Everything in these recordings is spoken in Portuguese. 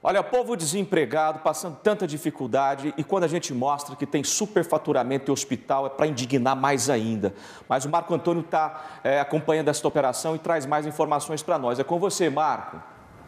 Olha, povo desempregado, passando tanta dificuldade, e quando a gente mostra que tem superfaturamento em hospital, é para indignar mais ainda. Mas o Marco Antônio está acompanhando esta operação e traz mais informações para nós. É com você, Marco.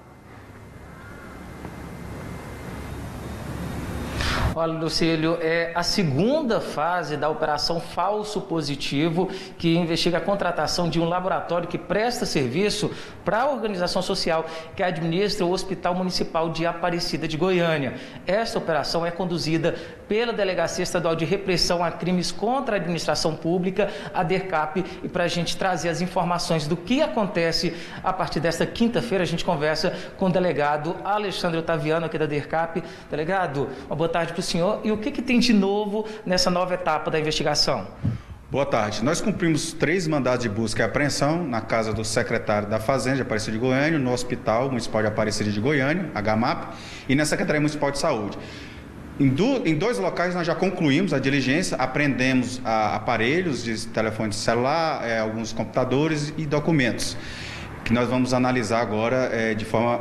Olha, Lucílio, é a segunda fase da Operação Falso Positivo, que investiga a contratação de um laboratório que presta serviço para a organização social que administra o Hospital Municipal de Aparecida de Goiânia. Esta operação é conduzida pela Delegacia Estadual de Repressão a Crimes contra a Administração Pública, a DERCAP, e para a gente trazer as informações do que acontece a partir desta quinta-feira, a gente conversa com o delegado Alexandre Otaviano, aqui da DERCAP. Delegado, uma boa tarde para o senhor. E o que tem de novo nessa nova etapa da investigação? Boa tarde. Nós cumprimos 3 mandados de busca e apreensão na casa do secretário da Fazenda de Aparecida de Goiânia, no Hospital Municipal de Aparecida de Goiânia, HMAP, e na Secretaria Municipal de Saúde. Em 2 locais nós já concluímos a diligência, apreendemos aparelhos de telefone celular, alguns computadores e documentos, que nós vamos analisar agora de forma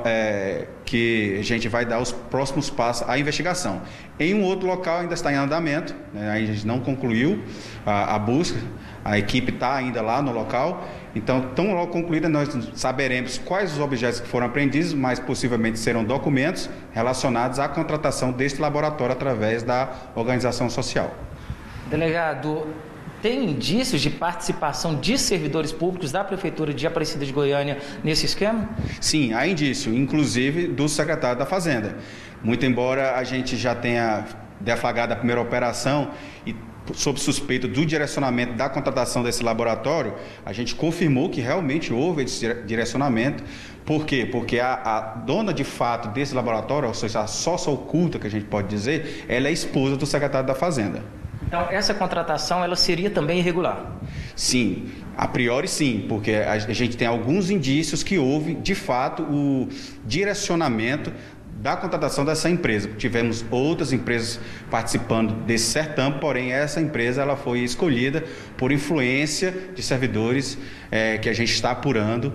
que a gente vai dar os próximos passos à investigação. Em um outro local ainda está em andamento, né, a gente não concluiu a busca, a equipe está ainda lá no local, então, tão logo concluída, nós saberemos quais os objetos que foram apreendidos, mas possivelmente serão documentos relacionados à contratação deste laboratório através da organização social. Delegado, tem indícios de participação de servidores públicos da Prefeitura de Aparecida de Goiânia nesse esquema? Sim, há indício, inclusive do secretário da Fazenda. Muito embora a gente já tenha deflagrado a primeira operação e sob suspeita do direcionamento da contratação desse laboratório, a gente confirmou que realmente houve esse direcionamento. Por quê? Porque a dona de fato desse laboratório, ou seja, a sócia oculta, que a gente pode dizer, ela é esposa do secretário da Fazenda. Então, essa contratação, ela seria também irregular? Sim, a priori sim, porque a gente tem alguns indícios que houve, de fato, o direcionamento da contratação dessa empresa. Tivemos outras empresas participando desse certame, porém essa empresa ela foi escolhida por influência de servidores que a gente está apurando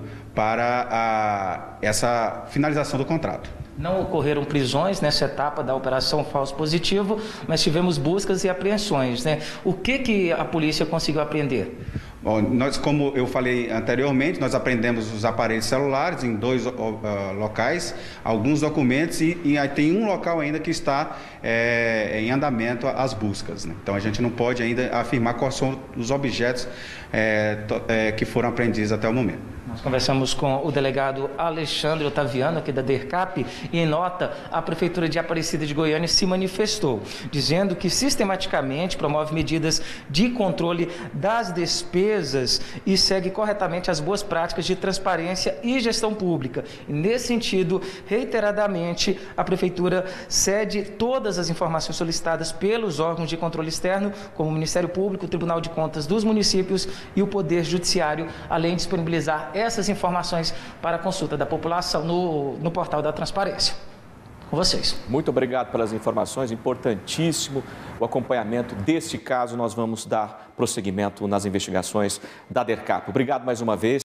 para essa finalização do contrato. Não ocorreram prisões nessa etapa da Operação Falso Positivo, mas tivemos buscas e apreensões, né? O que a polícia conseguiu apreender? Bom, nós, como eu falei anteriormente, nós apreendemos os aparelhos celulares em 2 locais, alguns documentos e aí tem um local ainda que está em andamento as buscas, né? Então a gente não pode ainda afirmar quais são os objetos que foram apreendidos até o momento. Nós conversamos com o delegado Alexandre Otaviano, aqui da DERCAP, e em nota, a Prefeitura de Aparecida de Goiânia se manifestou, dizendo que sistematicamente promove medidas de controle das despesas e segue corretamente as boas práticas de transparência e gestão pública. E, nesse sentido, reiteradamente, a Prefeitura cede todas as informações solicitadas pelos órgãos de controle externo, como o Ministério Público, o Tribunal de Contas dos municípios e o Poder Judiciário, além de disponibilizar essas informações para a consulta da população no portal da transparência. Com vocês. Muito obrigado pelas informações, importantíssimo o acompanhamento deste caso. Nós vamos dar prosseguimento nas investigações da DERCAP. Obrigado mais uma vez.